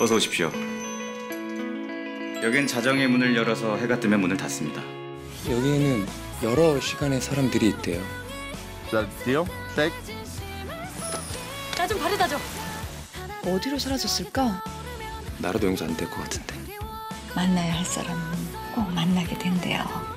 어서 오십시오. 여긴 자정의 문을 열어서 해가 뜨면 문을 닫습니다. 여기에는 여러 시간의 사람들이 있대요. 나 좀 바래다 줘. 어디로 사라졌을까? 나라도 용서 안 될 것 같은데. 만나야 할 사람은 꼭 만나게 된대요.